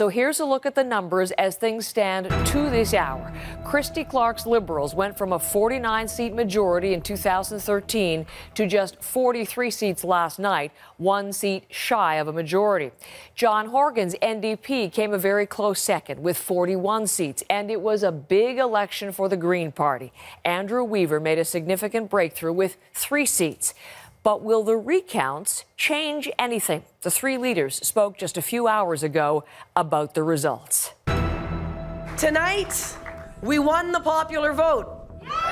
So here's a look at the numbers as things stand to this hour. Christy Clark's Liberals went from a 49-seat majority in 2013 to just 43 seats last night, 1 seat shy of a majority. John Horgan's NDP came a very close second with 41 seats, and it was a big election for the Green Party. Andrew Weaver made a significant breakthrough with 3 seats. But will the recounts change anything? The 3 leaders spoke just a few hours ago about the results. Tonight, we won the popular vote.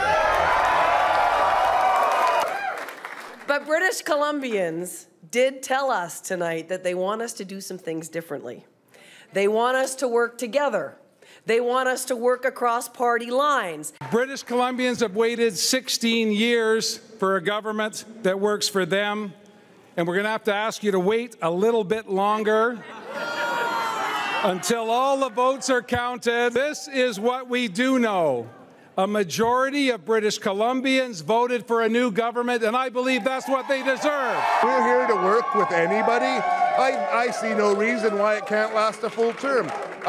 But British Columbians did tell us tonight that they want us to do some things differently. They want us to work together. They want us to work across party lines. British Columbians have waited 16 years for a government that works for them, and we're going to have to ask you to wait a little bit longer until all the votes are counted. This is what we do know. A majority of British Columbians voted for a new government, and I believe that's what they deserve. We're here to work with anybody. I see no reason why it can't last a full term.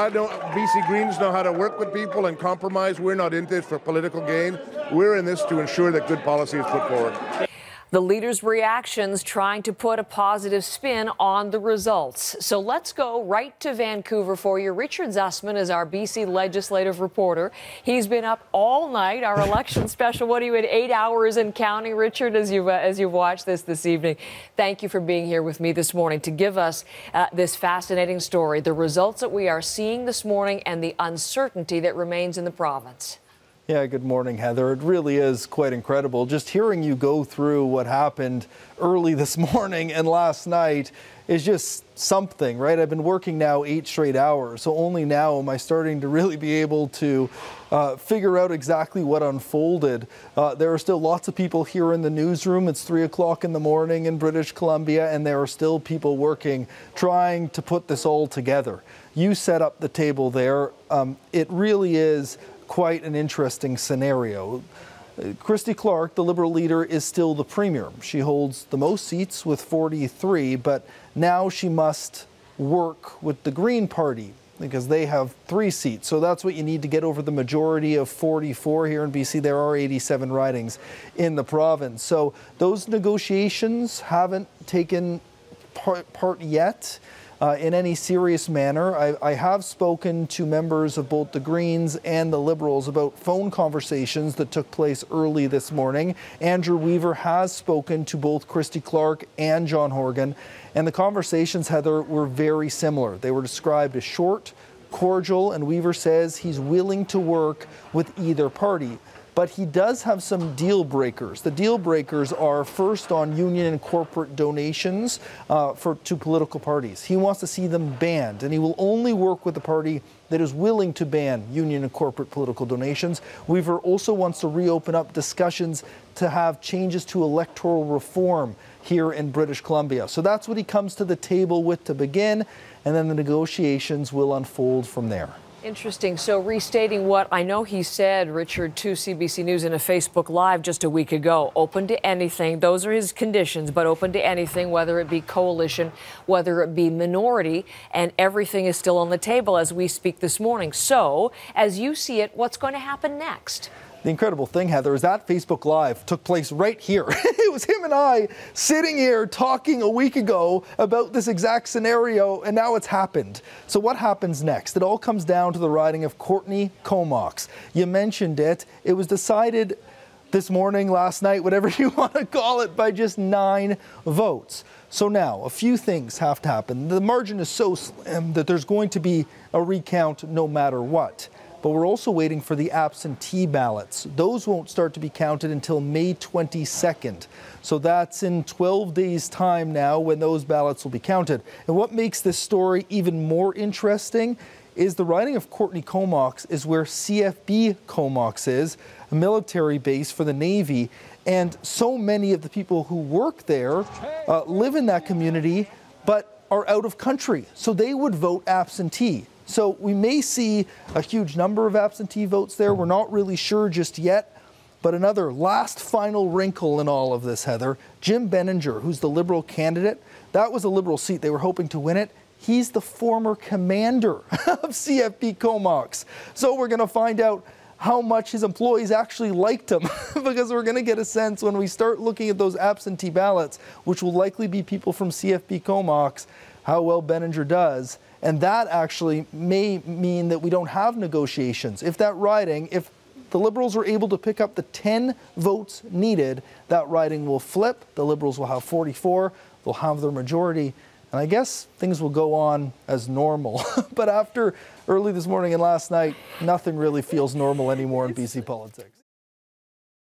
BC Greens know how to work with people and compromise. We're not in this for political gain. We're in this to ensure that good policy is put forward. The leaders' reactions trying to put a positive spin on the results. So let's go right to Vancouver for you. Richard Zussman is our BC legislative reporter. He's been up all night, our election special. What are you at 8 hours and counting, Richard, as you've watched this evening? Thank you for being here with me this morning to give us this fascinating story, the results that we are seeing this morning and the uncertainty that remains in the province. Yeah, good morning, Heather. It really is quite incredible. Just hearing you go through what happened early this morning and last night is just something, right? I've been working now 8 straight hours, so only now am I starting to really be able to figure out exactly what unfolded. There are still lots of people here in the newsroom. It's 3 o'clock in the morning in British Columbia, and there are still people working, trying to put this all together. You set up the table there. It really is quite an interesting scenario. Christy Clark, the Liberal leader, is still the Premier. She holds the most seats with 43, but now she must work with the Green Party because they have 3 seats. So that's what you need to get over the majority of 44 here in BC. There are 87 ridings in the province. So those negotiations haven't taken part yet. In any serious manner. I have spoken to members of both the Greens and the Liberals about phone conversations that took place early this morning. Andrew Weaver has spoken to both Christy Clark and John Horgan, and the conversations, Heather, were very similar. They were described as short, cordial, and Weaver says he's willing to work with either party. But he does have some deal breakers. The deal breakers are first on union and corporate donations to political parties. He wants to see them banned, and he will only work with the party that is willing to ban union and corporate political donations. Weaver also wants to reopen up discussions to have changes to electoral reform here in British Columbia. So that's what he comes to the table with to begin, and then the negotiations will unfold from there. Interesting. So restating what I know he said, Richard, to CBC News in a Facebook Live just a week ago, open to anything. Those are his conditions, but open to anything, whether it be coalition, whether it be minority, and everything is still on the table as we speak this morning. So, as you see it, what's going to happen next? The incredible thing, Heather, is that Facebook Live took place right here. It was him and I sitting here talking a week ago about this exact scenario, and now it's happened. So what happens next? It all comes down to the riding of Courtney Comox. You mentioned it. It was decided this morning, last night, whatever you want to call it, by just 9 votes. So now, a few things have to happen. The margin is so slim that there's going to be a recount no matter what. But we're also waiting for the absentee ballots. Those won't start to be counted until May 22nd. So that's in 12 days' time now when those ballots will be counted. And what makes this story even more interesting is the riding of Courtney Comox is where CFB Comox is, a military base for the Navy. And so many of the people who work there live in that community, but are out of country. So they would vote absentee. So we may see a huge number of absentee votes there. We're not really sure just yet. But another last final wrinkle in all of this, Heather, Jim Benninger, who's the Liberal candidate, that was a Liberal seat. They were hoping to win it. He's the former commander of CFP Comox. So we're going to find out how much his employees actually liked him because we're going to get a sense when we start looking at those absentee ballots, which will likely be people from CFP Comox, how well Benninger does. And that actually may mean that we don't have negotiations. If that riding, if the Liberals are able to pick up the 10 votes needed, that riding will flip. The Liberals will have 44. They'll have their majority. And I guess things will go on as normal. But after early this morning and last night, nothing really feels normal anymore in BC politics.